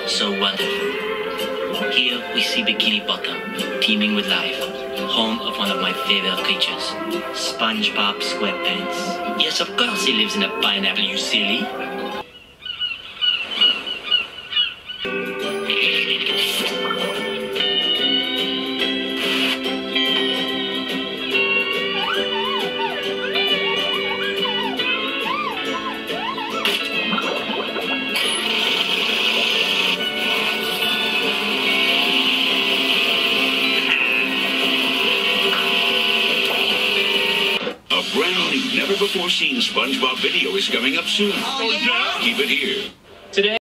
so wonderful. Here we see Bikini Bottom, teeming with life, home of one of my favorite creatures, SpongeBob SquarePants. Yes, of course he lives in a pineapple, you silly. Never before seen SpongeBob video is coming up soon. Oh, yeah? Keep it here. Today